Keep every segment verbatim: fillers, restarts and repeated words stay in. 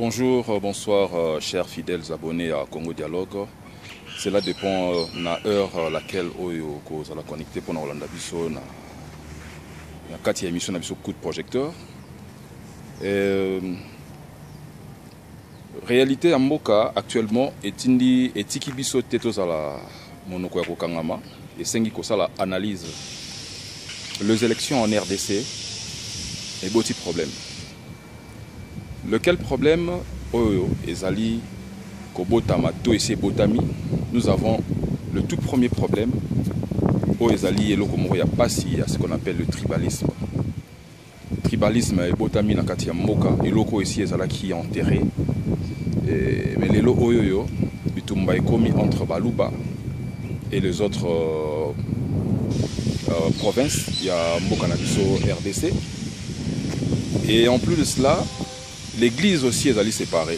Bonjour, euh, bonsoir, euh, chers fidèles abonnés à Congo Dialogue. Cela dépend de euh, l'heure à laquelle vous allez connecter pour nous Hollande Bisso na quatre émission de coup de projecteur. Et, réalité à Mboka actuellement est indi etiki biso tetos à la monoko ya kokangama et sengi ko sala analyse les élections en R D C et beaucoup de problèmes. Lequel problème Oyo ezali kobotama to ese botami. Nous avons le tout premier problème Oyo ezali eloko moko ya pasi à ce qu'on appelle le tribalisme. Tribalisme et botami na kati ya mboka eloko ici ezala qui enterré. Et, mais lelo oyo yo bitumba ekomi entre Baluba et les autres euh, euh, provinces, il y a mboka na biso R D C. Et en plus de cela, l'église aussi est allée séparée.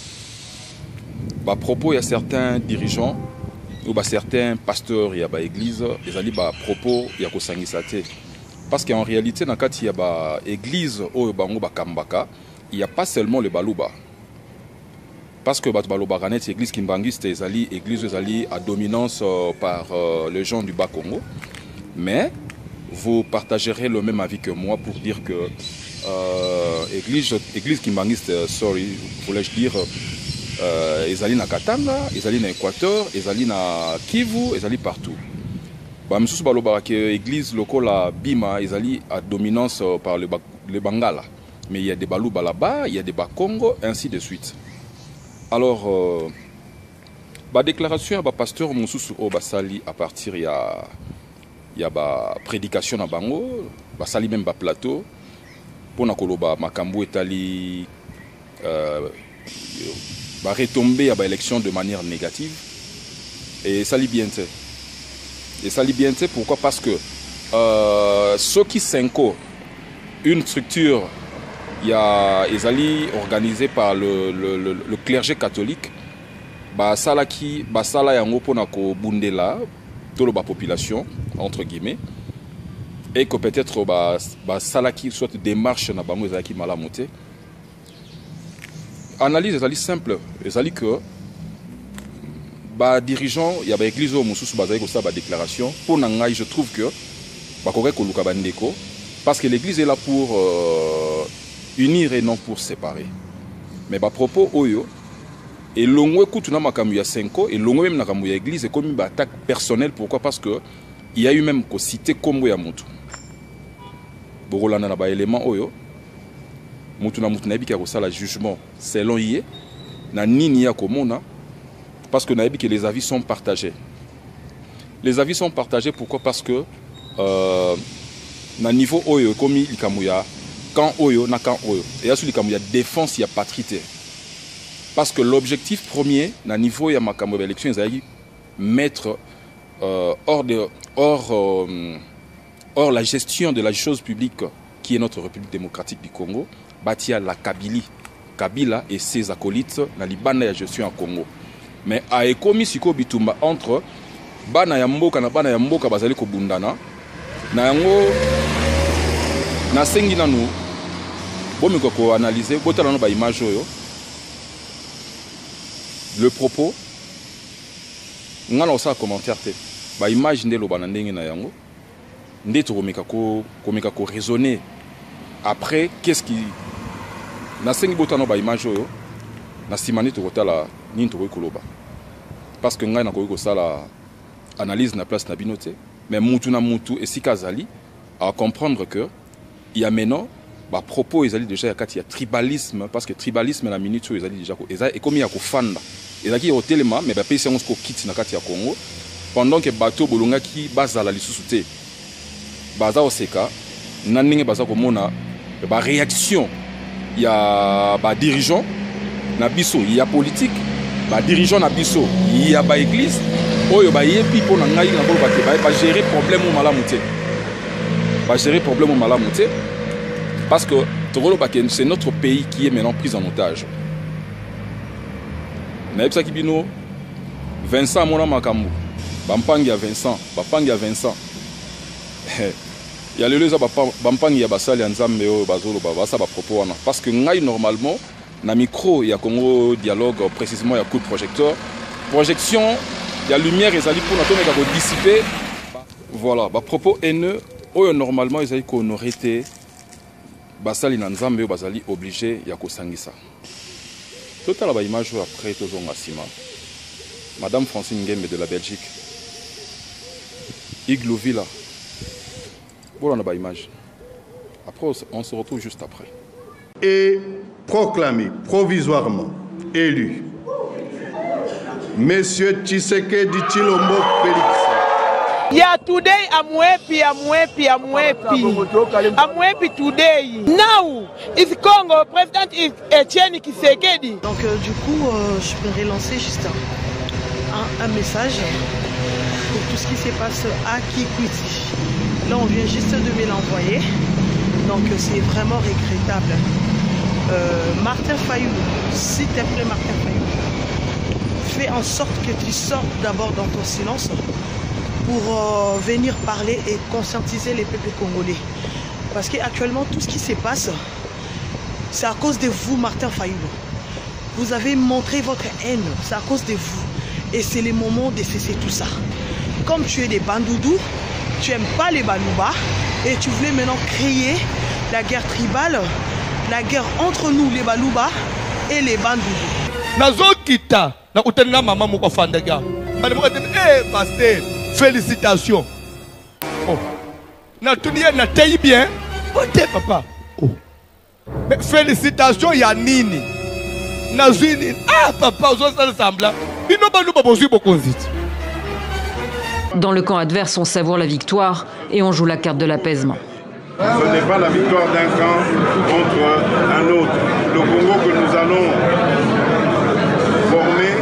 À propos, il y a certains dirigeants ou bah, certains pasteurs, il y a l'église, ils allaient à propos, il y a Kosangisate. Parce qu'en réalité, dans il y a l'église au Bango Bakambaka, il n'y a pas seulement le Baluba. Parce que Baluba Ganet, l'église Kimbangiste, ils allaient église à dominance euh, par euh, les gens du Bas-Congo. Mais vous partagerez le même avis que moi pour dire que Euh, église, église Kimbangiste, sorry, voulais-je dire, euh, ils allaient na Katanga, ils allaient na Équateur, ils allaient na Kivu, ils allaient partout. Bah, monsieur Baloba, que église locale à Bima, ils allaient à dominance par le, le Bangala. Mais il y a des Balouba là-bas, il y a des Bakongo, ainsi de suite. Alors, euh, bah, déclaration à bah, pasteur Moussous au Basali à partir il y a, il y a bah, prédication à Bango, Basali même bah, plateau. Pour nakoloba makambo etali euh, va retomber à l'élection de manière négative et ça lit bien et ça lit bien pourquoi parce que euh, ceux qui cinco une structure il y a ils allaient organisée par le, le, le, le clergé catholique bah sala qui bah sala yango pona ko bundela tolo ba population entre guillemets. Et que peut-être bah, bah, salaki soit démarche na bango ezalaki malamoté. Analyse ezali simple, ezali que bah dirigeant il y a ba église au mususu bazali ko sa ba déclaration pour nangai je trouve que ba koré ko luka bandeko parce que l'église est là pour euh, unir et non pour séparer. Mais ba propos oyo et longwe kutuna makamu ya cinq et longwe même na kamu ya église et comme ba attaque personnelle pourquoi parce que il y a eu même ko cité Kombo ya mutu. Borolanda na ba élément oyo mutu na mutu na yebiki ya kosala jugement selon yé na nini ya komona parce que na yebiki les avis sont partagés. Les avis sont partagés pourquoi parce que euh, na niveau oyo komi likamuya quand oyo na quand oyo et ya su likamuya défense ya patrité parce que l'objectif premier na niveau ya makambo ya élection ezali mettre euh, hors de hors euh, Or, la gestion de la chose publique, qui est notre République démocratique du Congo, bâtit à la Kabylie. Kabila et ses acolytes, dans les bandes de gestion en Congo. Mais à Ekomi Siko Bitumba, entre Bana Yamboka na Bana Yamboka Bazali Kobundana, na yango, na sengi nanu, bon, ko analyser, bota nanu ba image yo, le propos, ngana osa commentaire te, ba image ndelo banandenge na yango. Ndето komeka ko komeka ko raisonner après qu'est-ce qui na sengi botano ba image oyo na simani to kotala nini to koloba parce que ngai na ko sala analyse na place na binote mais mutu na mutu esika zali à comprendre que il y a maintenant ba propos ezali déjà ya kati ya tribalisme parce que tribalisme la minute oyo ezali déjà ko ezali et comme ya ko fanda ezali au telema mais ba pesi on ko kit na kati ya Congo pendant que bateau bolonga ki bazala lisusu te baza oseka naninge baza komona ba réaction ya ba dirigeant na biso ya politique ba dirigeant na biso ya ba église oyo ba yepi pona ngai na ko ba ke ba gérer problème au malamu te ba gérer problème au malamu te parce que tokolo ba ke c'est notre pays qui est maintenant pris en otage na yebisa kibino Vincent mona makambu bampangi ya Vincent bapangi ya Vincent. Il y a le les bampangi ya basali nzambe o bazolo ba sa ba propos wana parce que ngai normalement na micro, il y a Congo Dialogue, précisément il y a coup de projecteur. Projection, il y a lumière, ils allaient pour nous dissiper. Voilà, bah, propos haineux, normalement ils allaient qu'on aurait été basali na nzambe basali obligé ya kosangisa. Total ba image après toujours Massima. Madame Francine Ngembe de la Belgique. Igloo Villa. Voilà on a ba image. Après on se retrouve juste après. Et proclamé provisoirement élu Monsieur Tshisekedi Tshilombo Félix. Yeah, today I'm happy, I'm happy, I'm happy. I'm happy today. Now, it's Congo, President is Etienne Tshisekedi. Donc euh, du coup, euh, je voudrais lancer juste un, un message pour tout ce qui se passe à Kikwiti. Là, on vient juste de me l'envoyer. Donc c'est vraiment regrettable. Euh, Martin Fayulu, s'il te plaît Martin Fayulu, fais en sorte que tu sortes d'abord dans ton silence pour euh, venir parler et conscientiser les peuples congolais. Parce qu'actuellement, tout ce qui se passe, c'est à cause de vous, Martin Fayulu. Vous avez montré votre haine, c'est à cause de vous. Et c'est le moment de cesser tout ça. Comme tu es des bandoudous, tu n'aimes pas les Balouba, et tu voulais maintenant créer la guerre tribale, la guerre entre nous, les Balouba, et les bandoudous. Nazo kita, na kutenga mama moko fandega. Madame eh pasteur, félicitations. Oh. Na tunia na tayi bien. Bonté papa. Oh. Mais félicitations ya nini? Na zini. Ah papa, on s'en sembla. Bino banou ba bonzi bokonziti. Dans le camp adverse, on savoure la victoire et on joue la carte de l'apaisement. Ce n'est pas la victoire d'un camp contre un autre. Le Congo que nous allons former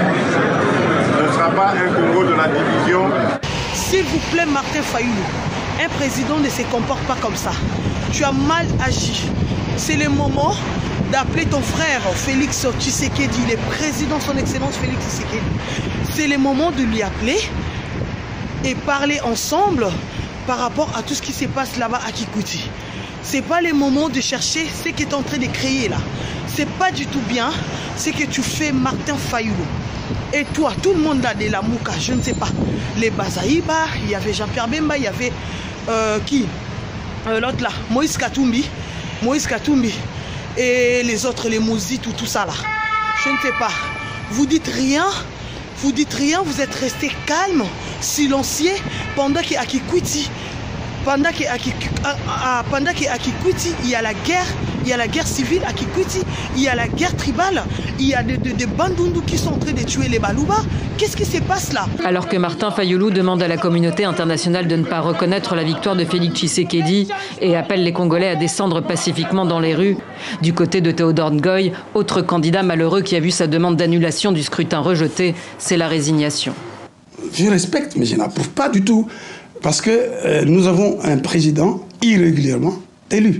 ne sera pas un Congo de la division. S'il vous plaît, Martin Fayulu, un président ne se comporte pas comme ça. Tu as mal agi. C'est le moment d'appeler ton frère Félix Tshisekedi, le président, son excellence Félix Tshisekedi. C'est le moment de lui appeler et parler ensemble par rapport à tout ce qui se passe là-bas à Kikwiti. C'est pas le moment de chercher ce que tu es en train de créer là. C'est pas du tout bien ce que tu fais, Martin Fayulu. Et toi, tout le monde a de la mouka, je ne sais pas. Les Bazaïba, il y avait Jean-Pierre Bemba, il y avait euh, qui euh, l'autre là, Moïse Katumbi, Moïse Katumbi et les autres, les Mouzi, tout, tout ça là. Je ne sais pas. Vous dites rien. Vous dites rien, vous êtes resté calme, silencieux pendant qu'à Kikwiti, pendant qu'à Kikwiti, il y a la guerre, il y a la guerre civile à Kikwiti, il y a la guerre tribale, il y a des, des, des bandundu qui sont en train de tuer les Balouba. Qu'est-ce qui se passe là? Alors que Martin Fayulu demande à la communauté internationale de ne pas reconnaître la victoire de Félix Tshisekedi et appelle les Congolais à descendre pacifiquement dans les rues, du côté de Théodore Ngoy, autre candidat malheureux qui a vu sa demande d'annulation du scrutin rejetée, c'est la résignation. Je respecte, mais je n'approuve pas du tout, parce que euh, nous avons un président irrégulièrement élu.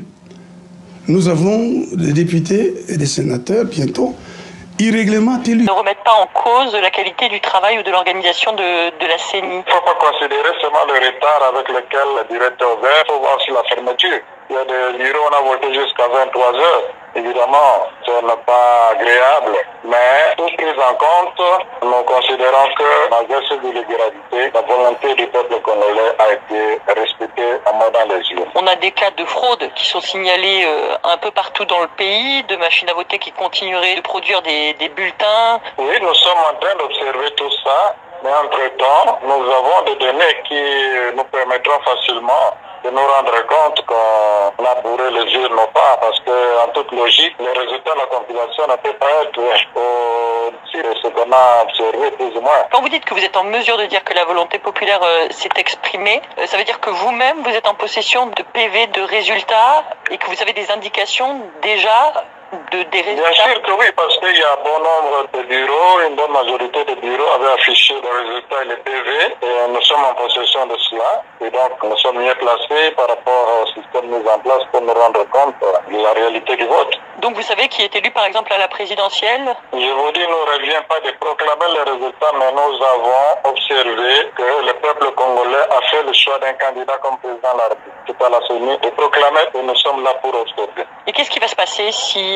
Nous avons des députés et des sénateurs bientôt irrégulièrement élus. Ne remettent pas en cause la qualité du travail ou de l'organisation de, de la C E N I. Il ne faut pas considérer seulement le retard avec lequel le direct est ouvert, il faut voir aussi la fermeture. Il y a des bureaux, on a voté jusqu'à vingt-trois heures. Évidemment, ce n'est pas agréable, mais tout pris en compte, nous considérons que malgré cette illégalité, la volonté du peuple congolais a été respectée en mordant les yeux. On a des cas de fraude qui sont signalés euh, un peu partout dans le pays, de machines à voter qui continueraient de produire des, des bulletins. Oui, nous sommes en train d'observer tout ça, mais entre-temps, nous avons des données qui nous permettront facilement de nous rendre compte qu'on a bourré les urnes ou pas, parce qu'en toute logique, les résultats de la compilation ne peuvent pas être au-dessus de ce qu'on a observé plus ou moins. Quand vous dites que vous êtes en mesure de dire que la volonté populaire euh, s'est exprimée, euh, ça veut dire que vous-même, vous êtes en possession de P V de résultats et que vous avez des indications déjà de, des résultats? Bien sûr que oui, parce qu'il y a un bon nombre de bureaux, une bonne majorité de bureaux avaient affiché les résultats et les P V, et nous sommes en possession de cela, et donc nous sommes mieux placés par rapport au système mis en place pour nous rendre compte de la réalité du vote. Donc vous savez qui est élu par exemple à la présidentielle? Je vous dis, nous ne revient pas de proclamer les résultats, mais nous avons observé que le peuple congolais a fait le choix d'un candidat comme président de la République à la C E N I et proclamé que nous sommes là pour observer. Et qu'est-ce qui va se passer si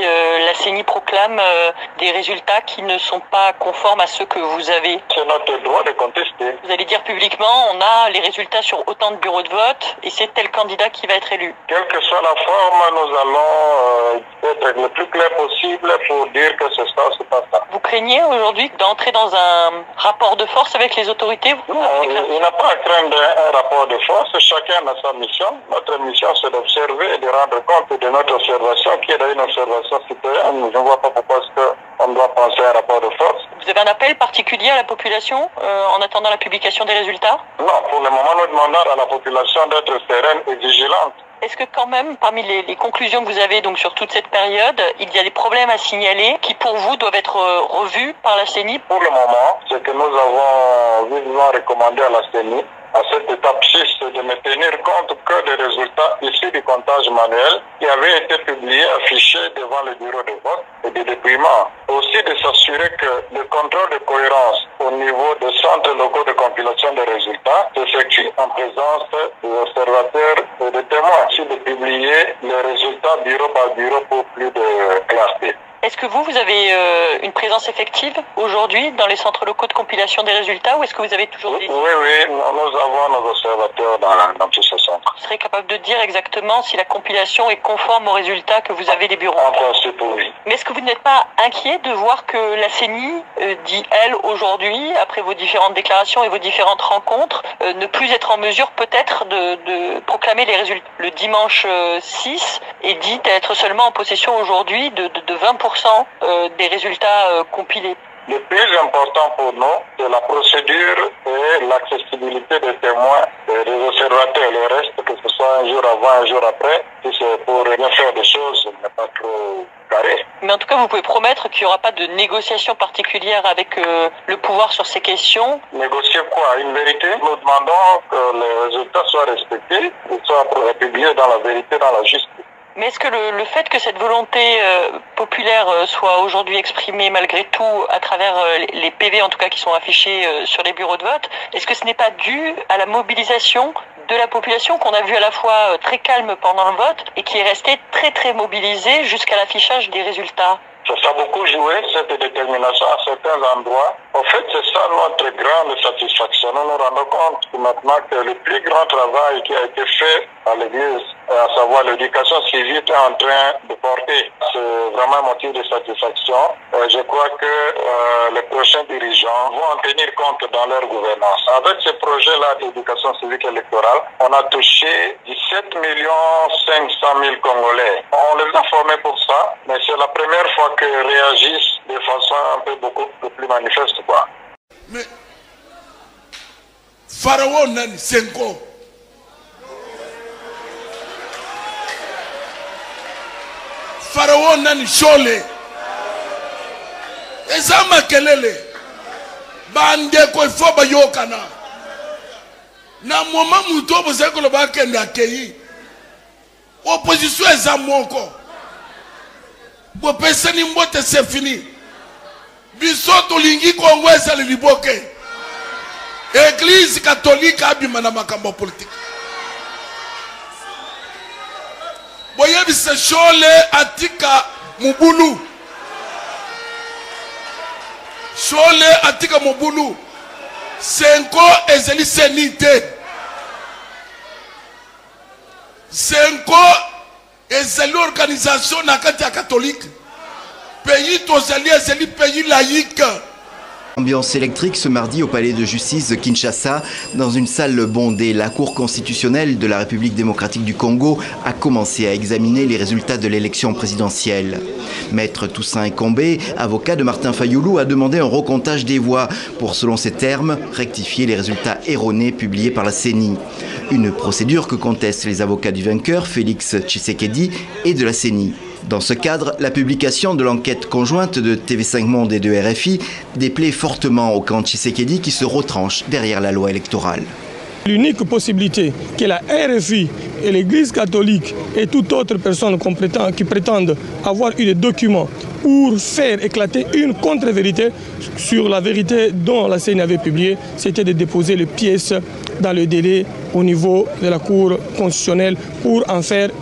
euh, la CENI proclame euh, des résultats qui ne sont pas conformes à ceux que vous avez? C'est notre droit de contester. Vous allez dire publiquement, on a les résultats sur autant de bureaux de vote et c'est tel candidat qui va être élu. Quelle que soit la forme, nous allons euh, être le plus clair possible pour dire que c'est ça, c'est pas ça. Vous craignez aujourd'hui d'entrer dans un rapport de force avec les autorités? Non, il n'y a pas à craindre un rapport de force. Chacun a sa mission. Notre mission, c'est d'observer et de rendre compte de notre observation, qui est d'ailleurs une observation citoyenne. Je ne vois pas pourquoi est-ce qu'on doit penser à un rapport de force. Vous avez un appel particulier à la population euh, en attendant la publication des résultats? Non, pour le moment, nous demandons à la population d'être sereine et vigilante. Est-ce que quand même, parmi les, les conclusions que vous avez donc sur toute cette période, il y a des problèmes à signaler qui pour vous doivent être euh, revus par la CENI? Pour le moment, ce que nous avons vivement recommandé à la CENI, à cette étape six, c'est de ne tenir compte que des résultats issus du comptage manuel qui avaient été publiés, affichés devant le bureau de vote et du dépouillement. Aussi de s'assurer que le contrôle de cohérence au niveau des centres locaux de compilation des résultats s'effectue en présence des observateurs et des témoins. Aussi de publier les résultats bureau par bureau pour plus de clarté. Est-ce que vous, vous avez euh, une présence effective aujourd'hui dans les centres locaux de compilation des résultats ou est-ce que vous avez toujours des... Oui, oui, nous avons nos observateurs dans, dans tous ces centres. Vous serez capable de dire exactement si la compilation est conforme aux résultats que vous avez des bureaux? En principe, oui. Mais est-ce que vous n'êtes pas inquiet de voir que la CENI euh, dit, elle, aujourd'hui, après vos différentes déclarations et vos différentes rencontres, euh, ne plus être en mesure peut-être de, de proclamer les résultats le dimanche euh, six et dit être seulement en possession aujourd'hui de, de, de vingt pour cent des résultats euh, compilés? Le plus important pour nous, c'est la procédure et l'accessibilité des témoins et des observateurs. Le reste, que ce soit un jour avant, un jour après, si c'est pour bien faire des choses, ce n'est pas trop carré. Mais en tout cas, vous pouvez promettre qu'il n'y aura pas de négociation particulière avec euh, le pouvoir sur ces questions? Négocier quoi? Une vérité? Nous demandons que les résultats soient respectés et soient publiés dans la vérité, dans la justice. Mais est-ce que le, le fait que cette volonté euh, populaire euh, soit aujourd'hui exprimée malgré tout à travers euh, les P V en tout cas qui sont affichés euh, sur les bureaux de vote, est-ce que ce n'est pas dû à la mobilisation de la population qu'on a vu à la fois euh, très calme pendant le vote et qui est restée très très mobilisée jusqu'à l'affichage des résultats? Ça a beaucoup joué, cette détermination à certains endroits. En fait, c'est ça notre grande satisfaction. Nous nous rendons compte maintenant que le plus grand travail qui a été fait à l'Église, à savoir l'éducation civique, est en train de porter. C'est vraiment un motif de satisfaction. Euh, je crois que euh, les prochains dirigeants vont en tenir compte dans leur gouvernance. Avec ce projet-là d'éducation civique électorale, on a touché dix-sept millions cinq cent mille Congolais. On les a formés pour ça, mais c'est la première fois que réagissent de façon un peu beaucoup plus manifeste, quoi. Mais Pharaon nani Senko Pharaon nani Shole eza makelele bandeko ifo bayokana na moma mutu obozeko lo bakende akei opposition eza moko bopesani mbote c'est fini biso tolingi Kongo ezali liboke Église catholique abima na makambo politique boyebi se Shole atika mubulu Shole atika mubulu Senko ezeli senite Senko ezeli organisation na kati ya catholique pays tozali ezeli pays laïque. Ambiance électrique ce mardi au palais de justice de Kinshasa. Dans une salle bondée, la Cour constitutionnelle de la République démocratique du Congo a commencé à examiner les résultats de l'élection présidentielle. Maître Toussaint Ekombe, avocat de Martin Fayoulou, a demandé un recomptage des voix pour, selon ses termes, rectifier les résultats erronés publiés par la CENI. Une procédure que contestent les avocats du vainqueur, Félix Tshisekedi, et de la CENI. Dans ce cadre, la publication de l'enquête conjointe de T V cinq Monde et de R F I déplaît fortement au camp Tshisekedi qui se retranche derrière la loi électorale. L'unique possibilité que la R F I et l'Église catholique et toute autre personne qui prétendent avoir eu des documents pour faire éclater une contre-vérité sur la vérité dont la CENI avait publié, c'était de déposer les pièces dans le délai au niveau de la Cour constitutionnelle pour en faire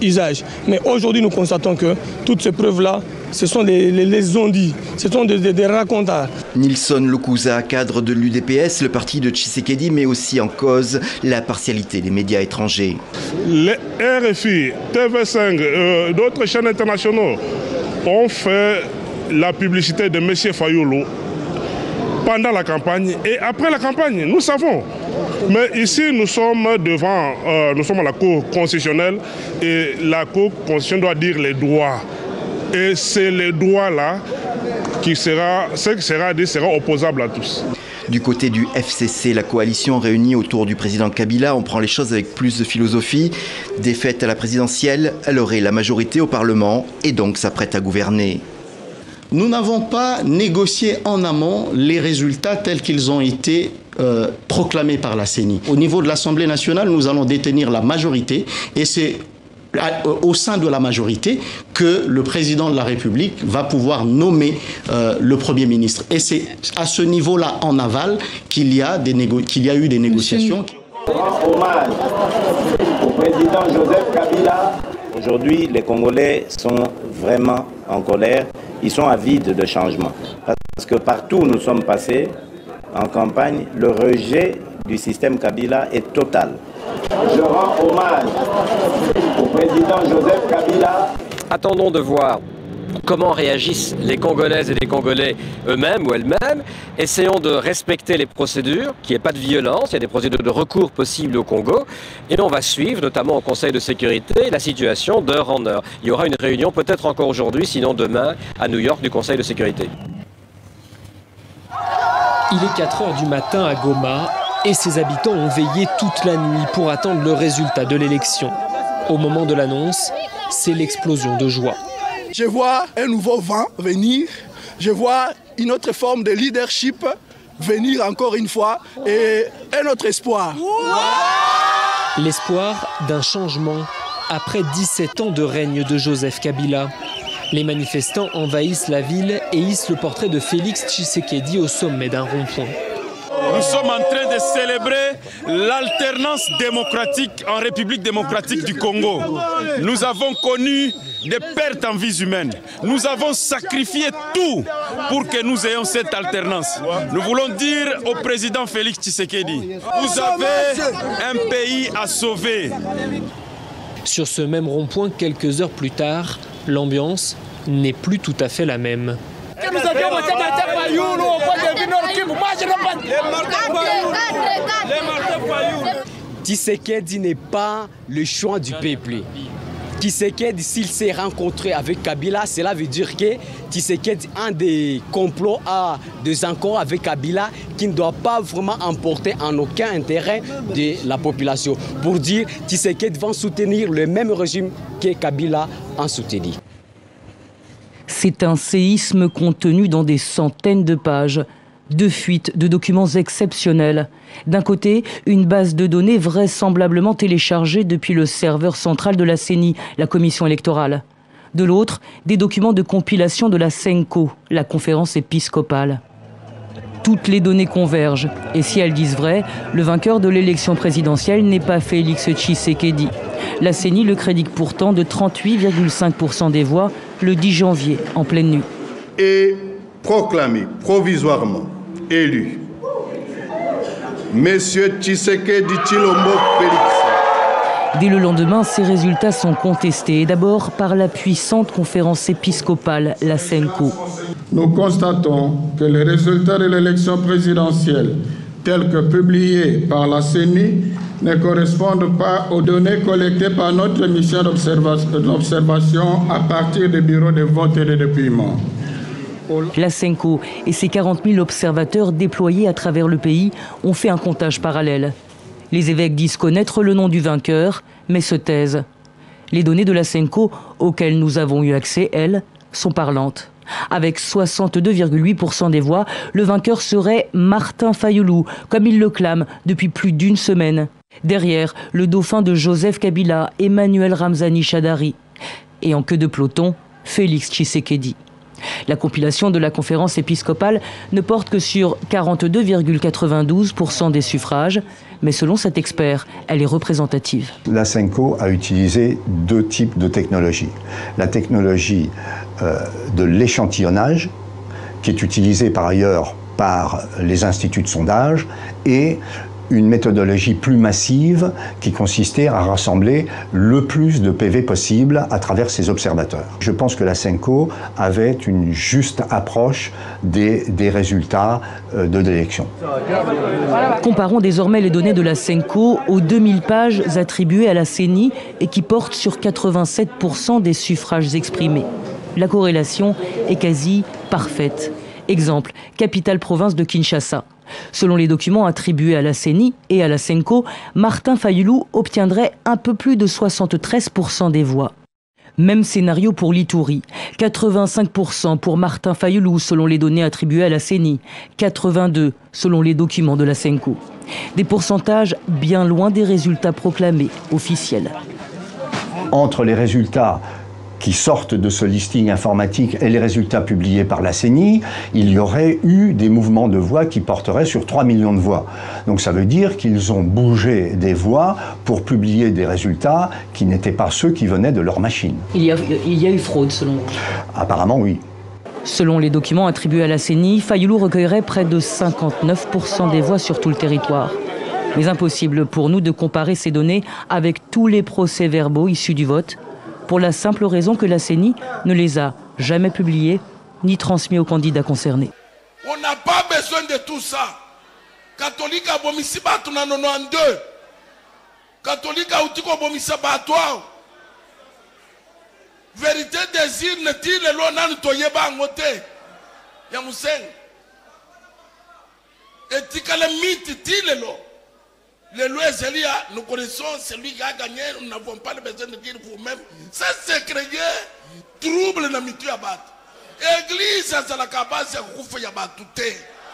usage. Mais aujourd'hui, nous constatons que toutes ces preuves-là, ce sont des, les, les ondits, ce sont des, des, des racontars. Nilson Lokuza, cadre de l'U D P S, le parti de Tshisekedi, met aussi en cause la partialité des médias étrangers. Les R F I, T V cinq, euh, d'autres chaînes internationaux ont fait la publicité de M. Fayoulou pendant la campagne et après la campagne, nous savons. Mais ici, nous sommes devant, euh, nous sommes à la Cour constitutionnelle et la Cour constitutionnelle doit dire les droits. Et c'est les droits-là qui sera, ce qui sera dit sera opposable à tous. Du côté du F C C, la coalition réunie autour du président Kabila, on prend les choses avec plus de philosophie. Défaite à la présidentielle, elle aurait la majorité au Parlement et donc s'apprête à gouverner. Nous n'avons pas négocié en amont les résultats tels qu'ils ont été euh, proclamés par la C E N I. Au niveau de l'Assemblée nationale, nous allons détenir la majorité et c'est au sein de la majorité que le président de la République va pouvoir nommer euh, le Premier ministre. Et c'est à ce niveau-là, en aval, qu'il y a des négo- qu'il y a eu des négociations. Hommage au président Joseph Kabila. Aujourd'hui, les Congolais sont vraiment en colère. Ils sont avides de changement. Parce que partout où nous sommes passés en campagne, le rejet du système Kabila est total. Je rends hommage au président Joseph Kabila. Attendons de voir comment réagissent les Congolaises et les Congolais eux-mêmes ou elles-mêmes. Essayons de respecter les procédures, qu'il n'y ait pas de violence, il y a des procédures de recours possibles au Congo. Et on va suivre, notamment au Conseil de sécurité, la situation d'heure en heure. Il y aura une réunion peut-être encore aujourd'hui, sinon demain, à New York, du Conseil de sécurité. Il est quatre heures du matin à Goma et ses habitants ont veillé toute la nuit pour attendre le résultat de l'élection. Au moment de l'annonce, c'est l'explosion de joie. Je vois un nouveau vent venir, je vois une autre forme de leadership venir encore une fois et un autre espoir. L'espoir d'un changement après dix-sept ans de règne de Joseph Kabila. Les manifestants envahissent la ville et hissent le portrait de Félix Tshisekedi au sommet d'un rond-point. Nous sommes en train de célébrer l'alternance démocratique en République démocratique du Congo. Nous avons connu des pertes en vies humaines. Nous avons sacrifié tout pour que nous ayons cette alternance. Nous voulons dire au président Félix Tshisekedi, vous avez un pays à sauver. Sur ce même rond-point, quelques heures plus tard, l'ambiance n'est plus tout à fait la même. Nous avions voté Martin Fayoulou au point de vue Nord-Kivu. Moi, je n'ai pas. Tshisekedi n'est pas le choix du peuple. Tshisekedi, s'il s'est rencontré avec Kabila, cela veut dire que Tshisekedi a un des complots, a des accords avec Kabila qui ne doit pas vraiment emporter en aucun intérêt de la population. Pour dire Tshisekedi va soutenir le même régime que Kabila a soutenu. C'est un séisme contenu dans des centaines de pages, de fuites de documents exceptionnels. D'un côté, une base de données vraisemblablement téléchargée depuis le serveur central de la C E N I, la commission électorale. De l'autre, des documents de compilation de la SENCO, la conférence épiscopale. Toutes les données convergent, et si elles disent vrai, le vainqueur de l'élection présidentielle n'est pas Félix Tshisekedi. La C E N I le crédite pourtant de trente-huit virgule cinq pour cent des voix le dix janvier, en pleine nuit. Et proclamé provisoirement élu Monsieur Tshisekedi Tshilombo Félix. Dès le lendemain, ces résultats sont contestés, d'abord par la puissante conférence épiscopale, la SENCO. Nous constatons que les résultats de l'élection présidentielle, tels que publiés par la C E N I, ne correspondent pas aux données collectées par notre mission d'observation à partir des bureaux de vote et de dépouillement. La SENCO et ses quarante mille observateurs déployés à travers le pays ont fait un comptage parallèle. Les évêques disent connaître le nom du vainqueur, mais se taisent. Les données de la SENCO, auxquelles nous avons eu accès, elles, sont parlantes. Avec soixante-deux virgule huit pour cent des voix, le vainqueur serait Martin Fayoulou, comme il le clame depuis plus d'une semaine. Derrière, le dauphin de Joseph Kabila, Emmanuel Ramzani Shadari. Et en queue de peloton, Félix Tshisekedi. La compilation de la conférence épiscopale ne porte que sur quarante-deux virgule quatre-vingt-douze pour cent des suffrages, mais selon cet expert, elle est représentative. La Senko a utilisé deux types de technologies. La technologie euh, de l'échantillonnage, qui est utilisée par ailleurs par les instituts de sondage, et une méthodologie plus massive qui consistait à rassembler le plus de P V possible à travers ses observateurs. Je pense que la Senko avait une juste approche des, des résultats de l'élection. Comparons désormais les données de la Senko aux deux mille pages attribuées à la C E N I et qui portent sur quatre-vingt-sept pour cent des suffrages exprimés. La corrélation est quasi parfaite. Exemple, capitale-province de Kinshasa. Selon les documents attribués à la C E N I et à la Senko, Martin Fayulu obtiendrait un peu plus de soixante-treize pour cent des voix. Même scénario pour l'Ituri. quatre-vingt-cinq pour cent pour Martin Fayulu selon les données attribuées à la C E N I. quatre-vingt-deux selon les documents de la Senko. Des pourcentages bien loin des résultats proclamés, officiels. Entre les résultats qui sortent de ce listing informatique et les résultats publiés par la C E N I, il y aurait eu des mouvements de voix qui porteraient sur trois millions de voix. Donc ça veut dire qu'ils ont bougé des voix pour publier des résultats qui n'étaient pas ceux qui venaient de leur machine. Il y a, il y a eu fraude selon vous? Apparemment oui. Selon les documents attribués à la C E N I, Fayulu recueillerait près de cinquante-neuf pour cent des voix sur tout le territoire. Mais impossible pour nous de comparer ces données avec tous les procès-verbaux issus du vote, pour la simple raison que la C E N I ne les a jamais publiés ni transmis aux candidats concernés. On n'a pas besoin de tout ça. Catholique a bomisi batu na quatre-vingt-douze. Catholique a utiko bomisa batu. Vérité désir ne dit le lo nan toyeba ngote. Ya museng. Etika le mythe dit le lo. Le loi Zélia, nous connaissons celui qui a gagné, nous n'avons pas besoin de dire vous-même. Ça c'est créer trouble dans le milieu. Église, c'est la cabane, c'est le yabatouté.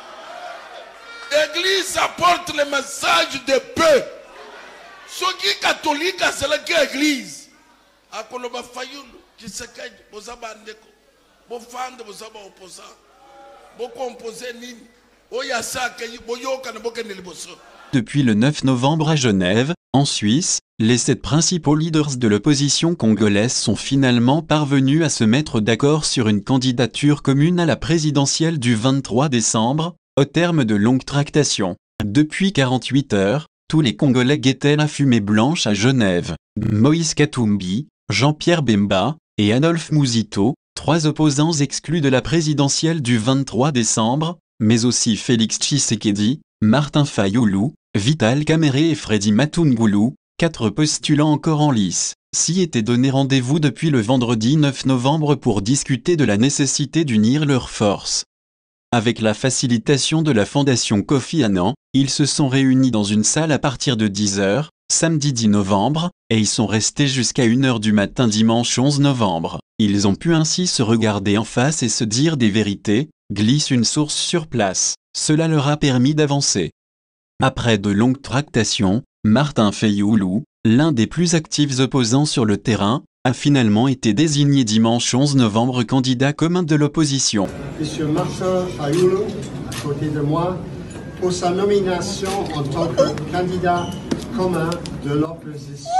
Église apporte le message de peu. Ce qui est catholique, c'est la église. A Koloba Fayulu, qui se cache, vous avez un déco, vous fendez, vous avez un opposant, vous composez nini, vous y a ça, vous y a un boké de l'ebosso. Depuis le neuf novembre à Genève, en Suisse, les sept principaux leaders de l'opposition congolaise sont finalement parvenus à se mettre d'accord sur une candidature commune à la présidentielle du vingt-trois décembre, au terme de longues tractations. Depuis quarante-huit heures, tous les Congolais guettaient la fumée blanche à Genève. Moïse Katumbi, Jean-Pierre Bemba et Adolphe Mouzito, trois opposants exclus de la présidentielle du vingt-trois décembre, mais aussi Félix Tshisekedi, Martin Fayulu, Vital Kamerhe et Freddy Matungoulou, quatre postulants encore en lice, s'y étaient donné rendez-vous depuis le vendredi neuf novembre pour discuter de la nécessité d'unir leurs forces. Avec la facilitation de la fondation Kofi Annan, ils se sont réunis dans une salle à partir de dix heures, samedi dix novembre, et y sont restés jusqu'à une heure du matin dimanche onze novembre. Ils ont pu ainsi se regarder en face et se dire des vérités, glisse une source sur place. Cela leur a permis d'avancer. Après de longues tractations, Martin Fayulu, l'un des plus actifs opposants sur le terrain, a finalement été désigné dimanche onze novembre candidat commun de l'opposition. Monsieur Martin Fayulu, à côté de moi, pour sa nomination en tant que candidat commun de l'opposition.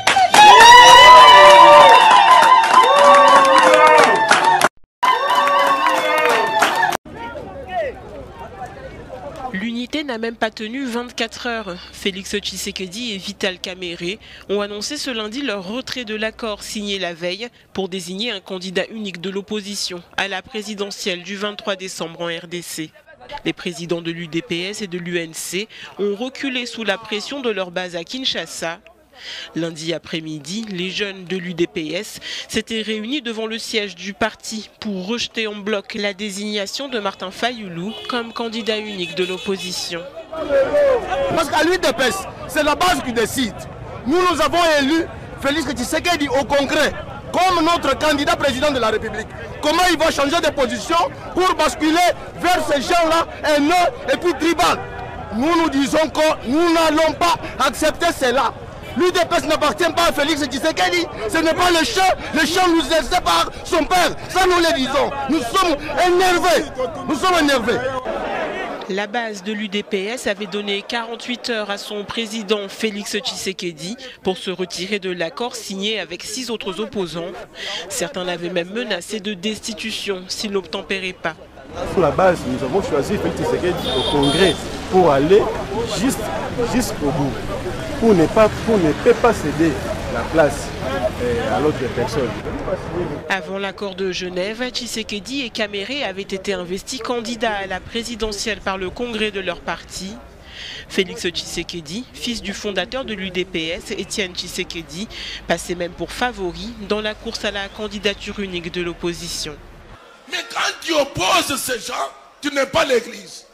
L'unité n'a même pas tenu vingt-quatre heures. Félix Tshisekedi et Vital Kamerhe ont annoncé ce lundi leur retrait de l'accord signé la veille pour désigner un candidat unique de l'opposition à la présidentielle du vingt-trois décembre en R D C. Les présidents de l'U D P S et de l'U N C ont reculé sous la pression de leur base à Kinshasa. Lundi après-midi, les jeunes de l'U D P S s'étaient réunis devant le siège du parti pour rejeter en bloc la désignation de Martin Fayulu comme candidat unique de l'opposition. Parce qu'à l'U D P S, c'est la base qui décide. Nous, nous avons élu Félix Tshisekedi au Congrès comme notre candidat président de la République. Comment il va changer de position pour basculer vers ces gens-là haineux et puis tribal? Nous nous disons que nous n'allons pas accepter cela. L'U D P S n'appartient pas à Félix Tshisekedi. Ce n'est pas le champ. Le champ nous est laissé par son père. Ça, nous le disons. Nous sommes énervés. Nous sommes énervés. La base de l'U D P S avait donné quarante-huit heures à son président Félix Tshisekedi pour se retirer de l'accord signé avec six autres opposants. Certains l'avaient même menacé de destitution s'il n'obtempérait pas. Sur la base, nous avons choisi Félix Tshisekedi au Congrès pour aller juste jusqu'au bout, pour ne pas, pour ne pas céder la place à l'autre personne. Avant l'accord de Genève, Tshisekedi et Kamere avaient été investis candidats à la présidentielle par le congrès de leur parti. Félix Tshisekedi, fils du fondateur de l'U D P S, Étienne Tshisekedi, passait même pour favori dans la course à la candidature unique de l'opposition. Mais quand tu opposes ces gens, tu n'es pas l'Église.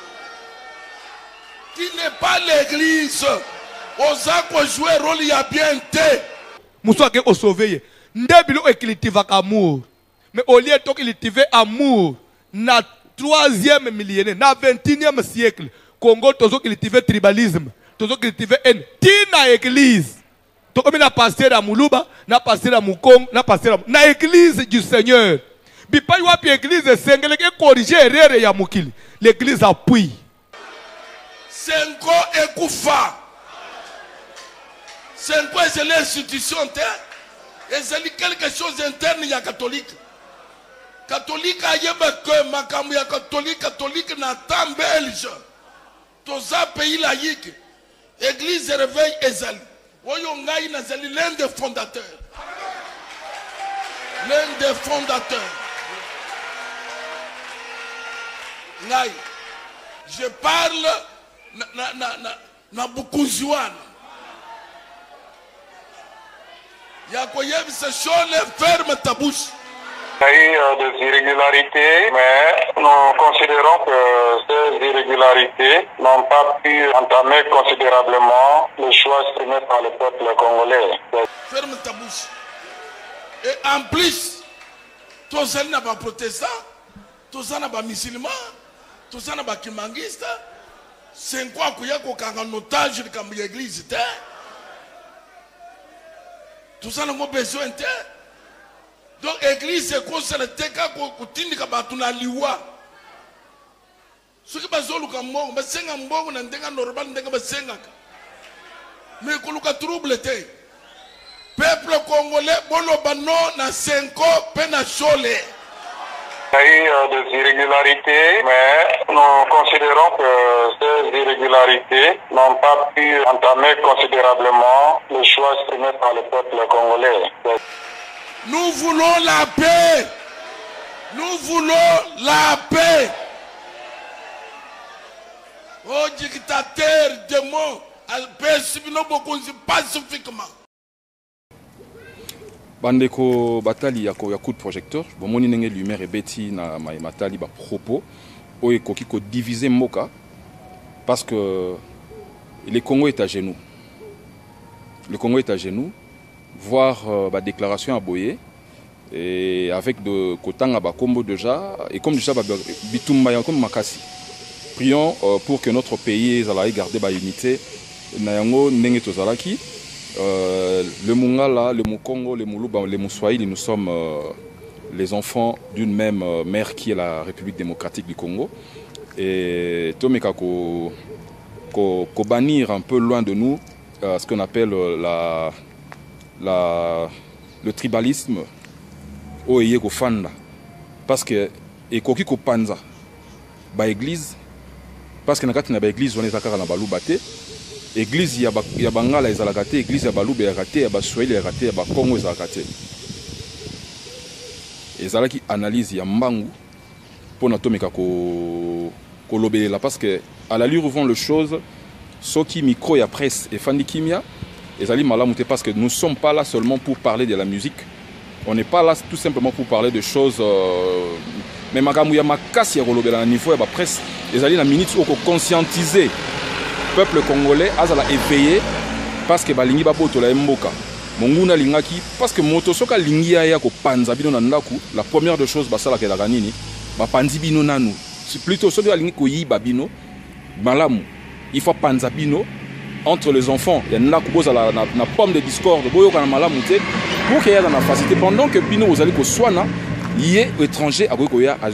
Tu n'es pas l'Église. Aux actes jouer rôle, il y a bien été. Moussa qui est sauvé. Ndebilo est cultivé amour. Mais au lieu de cultiver amour, na troisième millénaire, na vingt et unième siècle, Congo toujours cultivé tribalisme, toujours cultivé haine. Tina église. Donc on a passé à Moulouba, na passé à Moukong, na passé à na église du Seigneur. Bipa ywa pi église sengele ke corriger erreur ya mukili. L'église appuie. Senko ekufa. Senko c'est l'institution interne. Et c'est quelque chose d'interne, il y a catholique. Catholique, il y a que ma ya catholique, catholique n'attend belge. Tous un pays laïque. Église réveil Ezali. Oyongaï Nazali, l'un des fondateurs. L'un des fondateurs. Ngaï. Je parle na na na na na Bukunjuana. Yakoyev se chole, ferme ta bouche. Il y a eu des irrégularités, mais nous considérons que ces irrégularités n'ont pas pu entamer considérablement le choix exprimé par le peuple congolais. Ferme ta bouche. Et en plus, tous ça n'a pas protestant, tous ça n'a pas musulman, tous ça n'a pas kimangiste. C'est quoi qu'il y a qu'un otage de l'église. Tout ça n'a pas besoin de. Donc l'église c'est quoi c'est le teka kutindi kabatuna liwa. Ce qui passe au Lukambo, mais c'est un bon on a normal ndenga basenga. Mais koluka trouble te. Peuple congolais bolo bano na cinco pena chole. Il y a eu des irrégularités, mais nous considérons que ces irrégularités n'ont pas pu entamer considérablement le choix exprimé par le peuple congolais. Nous voulons la paix. Nous voulons la paix. Oh dictateur, démon, paix pacifiquement. Bandeko batali ya ko coup de projecteur bomoni ndenge lumière ebeti na matali ba propos oyo ekoki ko diviser mboka parce que le Congo est à genoux. Le Congo est à genoux. Voir euh, la déclaration à Boye et avec de Kotanga Bakombo déjà et comme déjà Bitumba comme Makasi. Prions euh, pour que notre pays ait gardé la unité. Nayango ndenge tozalaki. Euh, le Mungala, le Mukongo, le Muluba, le Mouswahili, nous sommes euh, les enfants d'une même euh, mère qui est la République démocratique du Congo. Et Tomeka ko, ko, ko bannir un peu loin de nous euh, ce qu'on appelle euh, la, la, le tribalisme Oye ko Fanda. Parce que, et koki ko panza, ba église, parce que nakati na ba église on est akara na balu bate. Église ya ya bangala ezalaka te, église ya balube ya raté, ya baswahili ya raté, ya bakongo ezalaka te. Ezalaki analyse ya mbangu pour na tomeka ko ko lobelela parce que à l'allure où vont les choses, soki micro ya presse et fandi kimia, ezali malamu te parce que nous sommes pas là seulement pour parler de la musique. On n'est pas là tout simplement pour parler de choses euh, mais makambu ya makasi ya kolobela na niveau ya ba presse, ezali na minute oko conscientiser peuple congolais azala éveillé parce que balingi babotola mboka monguna lingaki parce que moto soka lingi ya ko panza bino na ndaku la première de choses basala ke la nini ba panzi bino nanu c'est plutôt soki balingi ko yiba bino malamu il faut panza bino entre les enfants, il y a une pomme de discorde, pour qu'il y ait une facilité. Pendant que Bino, vous allez que soit il y a étranger à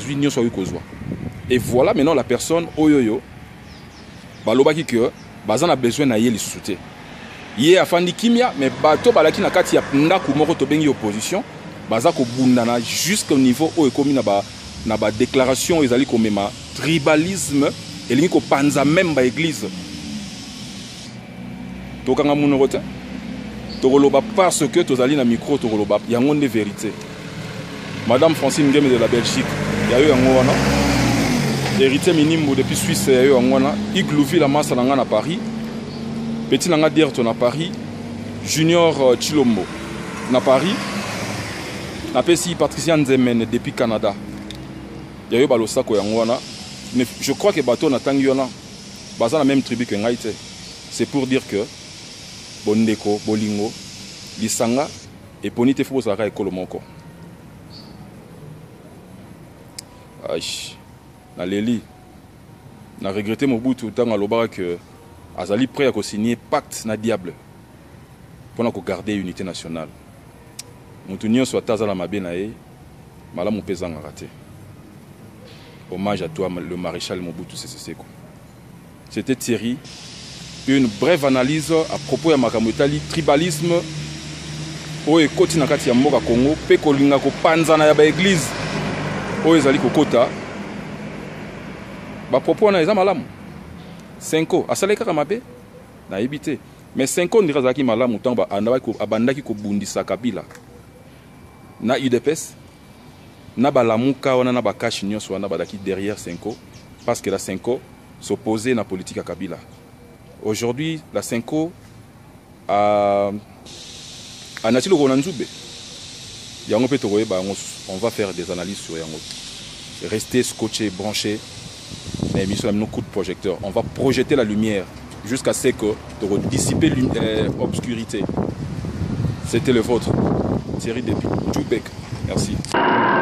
et voilà maintenant la personne, oyoyo, balobaki que bazan a besoin d'aller les soutien. Il y a afandi kimia, mais bato balaki na kati ya ndaku moko to bengi opposition, bazako bundana jusqu'au niveau où ekomi na ba na ba déclaration ezali komema tribalisme elingi ko panza même ba église. Tokanga munorote. Tokoloba parce que tozali na micro tokoloba yango ne vérité. Madame Francine Ngeme de la Belgique, il y a eu un wana. Héritier minimum depuis Suisse, il y a eu un wana. Iglouvi la masse à Paris. Petit Nanga Dirton à Paris. Junior Chilombo à Paris. Napesi Patricia Nzemen depuis Canada. Il y a eu Balosako Yangwana. Mais je crois que Bato Natangiona, Baza la même tribu que Ngaïte. C'est pour dire que Bondeko, Bolingo, Lisanga et Ponite Fobosaka et Kolomoko. Aïe, na leli, na regretté Mobutu tant à l'obara que Azali prêt à signer pacte na diable pour garder l'unité nationale. Moutounion soit Tazala Mabenae, Malam Moupezang a raté. Hommage à toi, le maréchal Mobutu Sese Seko. C'était Thierry, une brève analyse à propos de Makamutali, tribalisme, Oe Koti Nakati ya Mboka Congo, Pekolinga ko Panzana ya ba église. Oyo ezali kokota ba propos na eza malamu Senko asale kaka mabe na ebité mais Senko ndira zaki malamu tamba andaki abandaki ko bundisa Kabila na U D P S na balamuka wana na bakashi nyonso wana badaki derrière Senko parce que la Senko s'opposait na politique à Kabila. Aujourd'hui la Senko a a natilo konanzube. On va faire des analyses sur Yango. Restez scotché, branché, mais mis sur nos coups de projecteur. On va projeter la lumière jusqu'à ce que de dissiper l'obscurité. C'était le vôtre, Thierry Depuis, Djoubek. Merci.